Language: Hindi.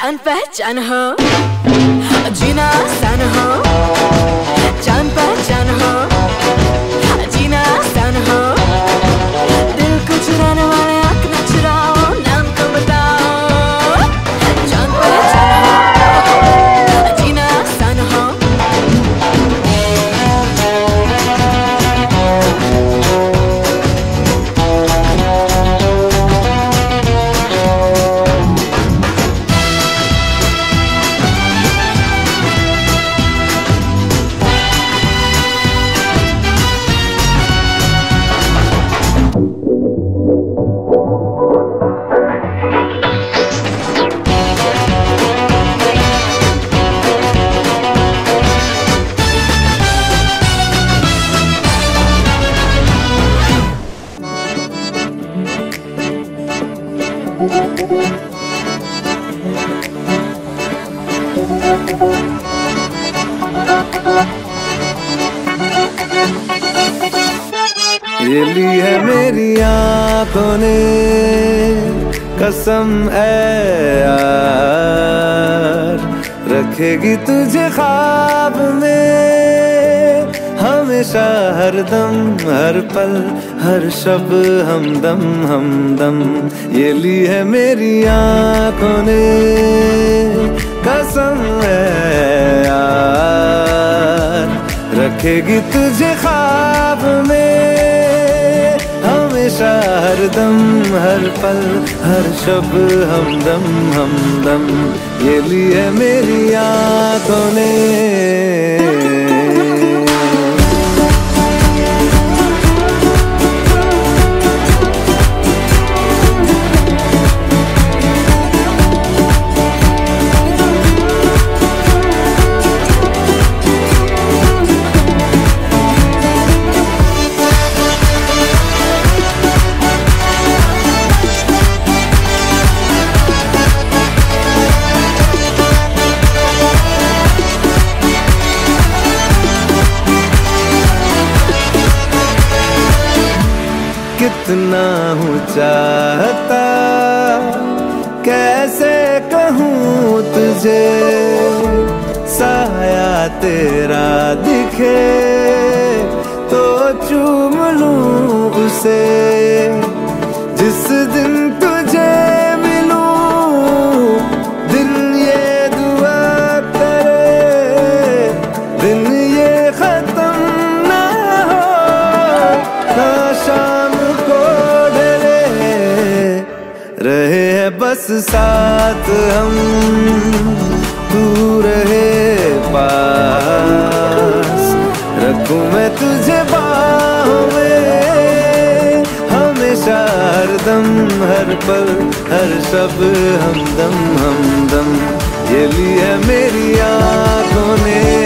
जान पहचान हो, जीना आसान हो, जान पहचान हो, जीना आसान हो, दिल को चुराने वाले आँख न चुराओ, नाम तो बताओ, जान पहचान हो, जीना आसान हो। ये ली है मेरी आँखों ने कसम है यार, रखेगी तुझे ख्वाब में हमेशा, हर दम हर पल हर शब हमदम हमदम। ये ली है मेरी आँखों ने कसम है यार, रखेगी तुझे ख्वाब में हमेशा, हर दम हर पल हर शब हमदम हमदम। ये ली है मेरी आँखों ने। कितना हूँ चाहता कैसे कहूँ तुझे, साया तेरा दिखे तो चूम लूँ उसे, जिस दिन तुझे मिलूं दिन ये दुआ करे, दिन ये खत्म ना हो, ना शाम रहे है बस साथ हम, तू रहे पास, रखूं मैं तुझे बाहों में हमेशा, हर दम हर पल हर शब हमदम हमदम। ये ली है मेरी आँखों ने।